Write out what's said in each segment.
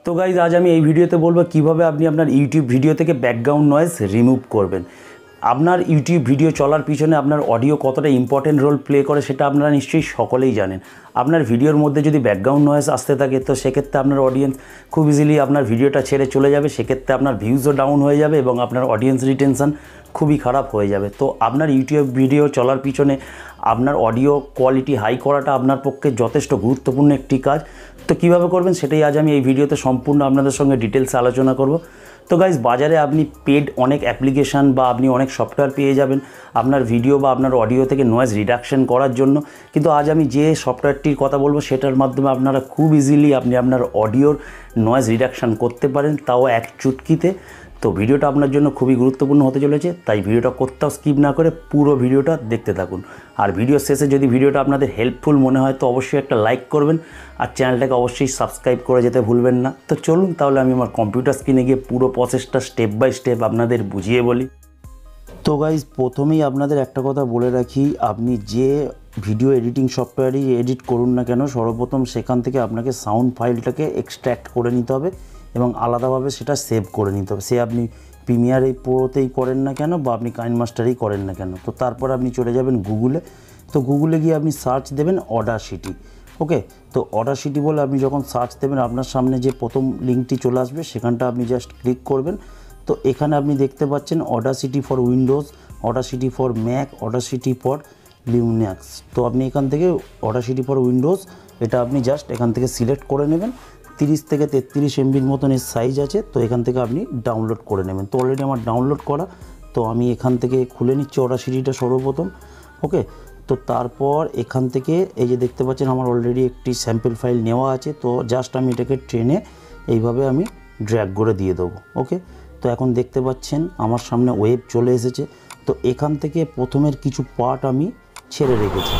তো গাইজ आज আমি এই ভিডিওতে বলবো কিভাবে আপনি আপনার ইউটিউব ভিডিও থেকে ব্যাকগ্রাউন্ড নয়েজ রিমুভ করবেন। আপনার ইউটিউব ভিডিও চলার পিছনে আপনার অডিও কতটা ইম্পর্টেন্ট রোল প্লে করে সেটা আপনারা নিশ্চয়ই সকলেই জানেন। আপনার ভিডিওর মধ্যে যদি ব্যাকগ্রাউন্ড নয়েজ আসতে থাকে তো সেক্ষেত্রে আপনার অডিয়েন্স খুব ইজিলি আপনার ভিডিওটা ছেড়ে চলে যাবে, সেক্ষেত্রে আপনার ভিউজও ডাউন হয়ে যাবে এবং আপনার অডিয়েন্স রিটেনশন খুবই খারাপ হয়ে যাবে। তো আপনার ইউটিউব ভিডিও চলার পিছনে আপনার অডিও কোয়ালিটি হাই করাটা আপনার পক্ষে যথেষ্ট গুরুত্বপূর্ণ একটি কাজ। তো কীভাবে করবেন সেটাই আজ আমি এই ভিডিওতে সম্পূর্ণ আপনাদের সঙ্গে ডিটেলসে আলোচনা করব। তো গাইজ বাজারে আপনি পেড অনেক অ্যাপ্লিকেশান বা আপনি অনেক সফটওয়্যার পেয়ে যাবেন আপনার ভিডিও বা আপনার অডিও থেকে নয়েজ রিডাকশন করার জন্য, কিন্তু আজ আমি যে সফটওয়্যারটির কথা বলবো সেটার মাধ্যমে আপনারা খুব ইজিলি আপনি আপনার অডিওর নয়েজ রিডাকশন করতে পারেন, তাও এক চুটকিতে। তো ভিডিওটা আপনার জন্য খুবই গুরুত্বপূর্ণ হতে চলেছে, তাই ভিডিওটা কোথাও স্কিপ না করে পুরো ভিডিওটা দেখতে থাকুন। আর ভিডিওর শেষে যদি ভিডিওটা আপনাদের হেল্পফুল মনে হয় তো অবশ্যই একটা লাইক করবেন আর চ্যানেলটাকে অবশ্যই সাবস্ক্রাইব করে যেতে ভুলবেন না। তো চলুন তাহলে আমি আমার কম্পিউটার স্ক্রিনে গিয়ে পুরো প্রসেসটা স্টেপ বাই স্টেপ আপনাদের বুঝিয়ে বলি। তো গাইজ প্রথমেই আপনাদের একটা কথা বলে রাখি, আপনি যে ভিডিও এডিটিং সফটওয়্যারই এডিট করুন না কেন সর্বপ্রথম সেখান থেকে আপনাকে সাউন্ড ফাইলটাকে এক্সট্র্যাক্ট করে নিতে হবে এবং আলাদাভাবে সেটা সেভ করে নিতে হবে। সে আপনি প্রিমিয়ার প্রোতেই করেন না কেন বা আপনি কাইনমাস্টারেই করেন না কেন। তো তারপর আপনি চলে যাবেন গুগলে। তো গুগলে গিয়ে আপনি সার্চ দেবেন অডাসিটি। ওকে, তো অডাসিটি বলে আপনি যখন সার্চ দেবেন আপনার সামনে যে প্রথম লিঙ্কটি চলে আসবে সেখানটা আপনি জাস্ট ক্লিক করবেন। তো এখানে আপনি দেখতে পাচ্ছেন Audacity for Windows, Audacity for Mac, Audacity for Linux. তো আপনি এখান থেকে অডাসিটি ফর উইন্ডোজ এটা আপনি জাস্ট এখান থেকে সিলেক্ট করে নেবেন। 30 থেকে 33 এমবির মতন এর সাইজ আছে, তো এখান থেকে আপনি ডাউনলোড করে নেবেন। তো অলরেডি আমার ডাউনলোড করা, তো আমি এখান থেকে খুলে নিচ্ছি অডাসিটিটা সর্বপ্রথম। ওকে, তো তারপর এখান থেকে এই যে দেখতে পাচ্ছেন আমার অলরেডি একটি স্যাম্পল ফাইল নেওয়া আছে। তো জাস্ট আমি এটাকে ট্রেনে এইভাবে আমি ড্র্যাগ করে দিয়ে দেবো। ওকে, তো এখন দেখতে পাচ্ছেন আমার সামনে ওয়েব চলে এসেছে। তো এখান থেকে প্রথমের কিছু পার্ট আমি ছেড়ে রেখেছি।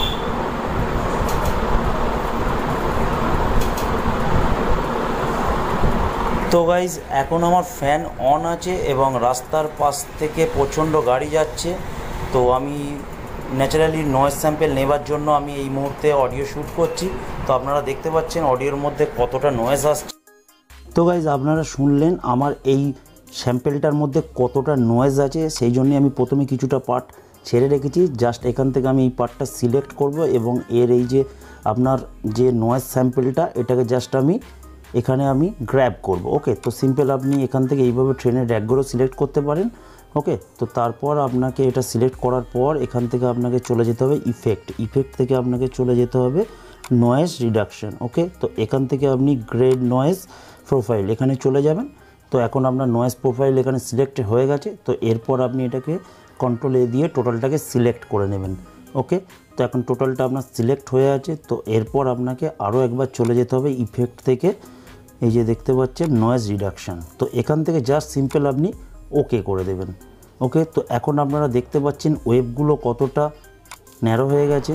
তো গাইজ এখন আমার ফ্যান অন আছে এবং রাস্তার পাশ থেকে প্রচণ্ড গাড়ি যাচ্ছে। তো আমি ন্যাচারালি নয়েজ স্যাম্পল নেবার জন্য আমি এই মুহূর্তে অডিও শ্যুট করছি। তো আপনারা দেখতে পাচ্ছেন অডিওর মধ্যে কতটা নয়েজ আসছে। তো গাইজ আপনারা শুনলেন আমার এই স্যাম্পলটার মধ্যে কতটা নয়েজ আছে, সেই জন্যে আমি প্রথমে কিছুটা পার্ট ছেড়ে রেখেছি। জাস্ট এখান থেকে আমি এই পার্টটা সিলেক্ট করব এবং এর এই যে আপনার যে নয়েজ স্যাম্পলটা এটাকে জাস্ট আমি এখানে আমি গ্র্যাব করব। ওকে, তো সিম্পল আপনি এখান থেকে এইভাবে ট্রেনে ড্র্যাগ করে সিলেক্ট করতে পারেন। ওকে, তো তারপর আপনাকে এটা সিলেক্ট করার পর এখান থেকে আপনাকে চলে যেতে হবে ইফেক্ট থেকে আপনাকে চলে যেতে হবে নয়েজ রিডাকশন। ওকে, তো এখান থেকে আপনি গ্রেড নয়েজ প্রোফাইল এখানে চলে যাবেন। তো এখন আপনার নয়েজ প্রোফাইল এখানে সিলেক্ট হয়ে গেছে। তো এরপর আপনি এটাকে কন্ট্রোল এ দিয়ে টোটালটাকে সিলেক্ট করে নেবেন। ওকে, তো এখন টোটালটা আপনার সিলেক্ট হয়ে আছে। তো এরপর আপনাকে আরও একবার চলে যেতে হবে ইফেক্ট থেকে, এই যে দেখতে পাচ্ছেন নয়েজ রিডাকশান। তো এখান থেকে জাস্ট সিম্পল আপনি ওকে করে দেবেন। ওকে, তো এখন আপনারা দেখতে পাচ্ছেন ওয়েবগুলো কতটা ন্যারো হয়ে গেছে।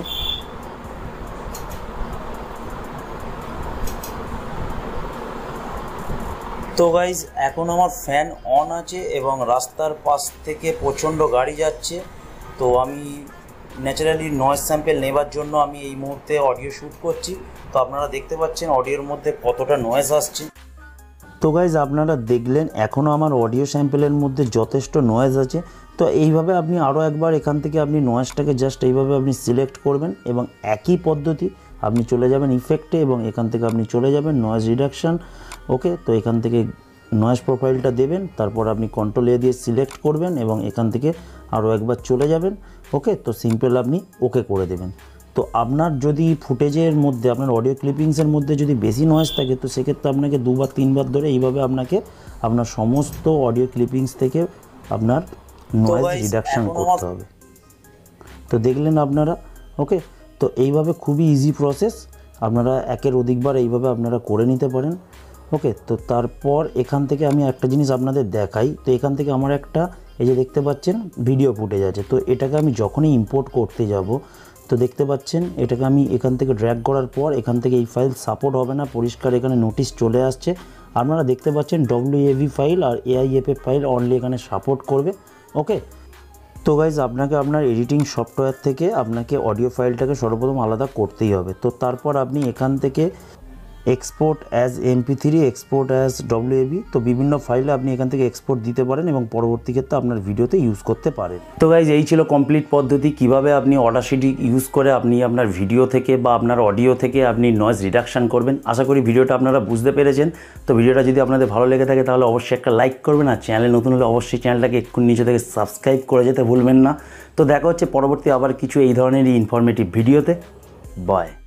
তো গাইজ এখন আমার ফ্যান অন আছে এবং রাস্তার পাশ থেকে প্রচণ্ড গাড়ি যাচ্ছে। তো আমি ন্যাচারালি নয়েজ স্যাম্পল নেবার জন্য আমি এই মুহূর্তে অডিও শ্যুট করছি। তো আপনারা দেখতে পাচ্ছেন অডিওর মধ্যে কতটা নয়েজ আসছে। তো গাইজ আপনারা দেখলেন এখনও আমার অডিও স্যাম্পলের মধ্যে যথেষ্ট নয়েজ আছে। তো এইভাবে আপনি আরও একবার এখান থেকে আপনি নয়েজটাকে জাস্ট এইভাবে আপনি সিলেক্ট করবেন এবং একই পদ্ধতি আপনি চলে যাবেন ইফেক্টে এবং এখান থেকে আপনি চলে যাবেন নয়েজ রিডাকশান। ওকে, তো এখান থেকে নয়েজ প্রোফাইলটা দেবেন, তারপর আপনি কন্ট্রোল এ দিয়ে সিলেক্ট করবেন এবং এখান থেকে আরও একবার চলে যাবেন। ওকে, তো সিম্পল আপনি ওকে করে দেবেন। তো আপনার যদি ফুটেজের মধ্যে আপনার অডিও ক্লিপিংসের মধ্যে যদি বেশি নয়েজ থাকে তো সেক্ষেত্রে আপনাকে 2 বা 3 বার ধরে এইভাবে আপনাকে আপনার সমস্ত অডিও ক্লিপিংস থেকে আপনার নয়েজ রিডাকশান করতে হবে। তো দেখলেন আপনারা। ওকে, তো এইভাবে খুবই ইজি প্রসেস, আপনারা একের অধিকবার এইভাবে আপনারা করে নিতে পারেন। ওকে, তো তারপর এখান থেকে আমি একটা জিনিস আপনাদের দেখাই। তো এখান থেকে আমার একটা এই যে দেখতে পাচ্ছেন ভিডিও ফুটেজ আছে। তো এটাকে আমি যখনই ইম্পোর্ট করতে যাব তো দেখতে পাচ্ছেন এটাকে আমি এখান থেকে ড্র্যাগ করার পর এখান থেকে এই ফাইল সাপোর্ট হবে না, পরিষ্কার এখানে নোটিশ চলে আসছে। আপনারা দেখতে পাচ্ছেন WAV ফাইল আর AIFF ফাইল অনলি এখানে সাপোর্ট করবে। ওকে, তো গাইজ আপনাকে আপনার এডিটিং সফটওয়্যার থেকে আপনাকে অডিও ফাইলটাকে সর্বপ্রথম আলাদা করতেই হবে। তো তারপর আপনি এখান থেকে export as MP3, export as WAV। তো বিভিন্ন ফাইলে আপনি এখান থেকে এক্সপোর্ট দিতে পারেন এবং পরবর্তী ক্ষেত্রে আপনার ভিডিওতে ইউজ করতে পারেন। তো গাইজ এই ছিল কমপ্লিট পদ্ধতি কিভাবে আপনি অডাসিটি ইউজ করে আপনি আপনার ভিডিও থেকে বা আপনার অডিও থেকে আপনি নয়েজ রিডাকশান করবেন। আশা করি ভিডিওটা আপনারা বুঝতে পেরেছেন। তো ভিডিওটা যদি আপনাদের ভালো লেগে থাকে তাহলে অবশ্যই একটা লাইক করবেন, আর চ্যানেলে নতুন হলে অবশ্যই চ্যানেলটাকে এক্ষুনি নিচে থেকে সাবস্ক্রাইব করে যেতে ভুলবেন না। তো দেখা হচ্ছে পরবর্তী আবার কিছু এই ধরনেরই ইনফরমেটিভ ভিডিওতে। বাই।